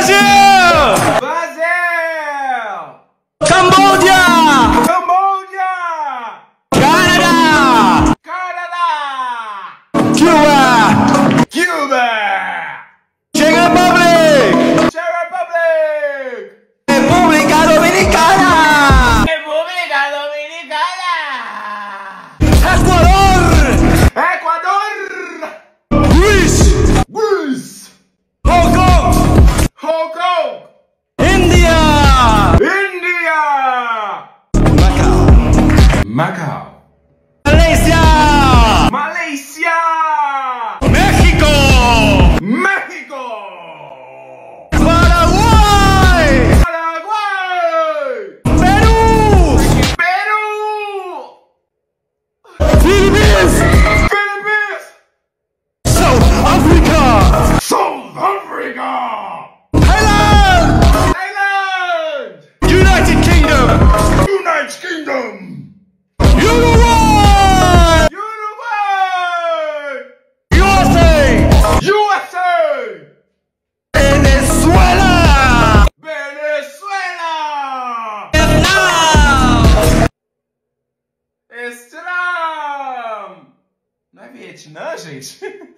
Brasil! Brasil! Cambodia! Cambodia! Canada! Canada! Cuba! Cuba! Czech Republic! Czech Republic! República Dominicana! República Dominicana! Ecuador! Ecuador! Greece! Greece! Hong Kong! Hong Kong! India! India! Macau! Macau! Malaysia! Malaysia! México! México! Paraguay! Paraguay! Perú! Peru! Philippines! Philippines! South Africa! South Africa! Thailand! Thailand! United Kingdom! United Kingdom! Uruguay! Uruguay! USA! USA! Venezuela! Venezuela! Vietnam! Islam! Não é Vietnã, gente?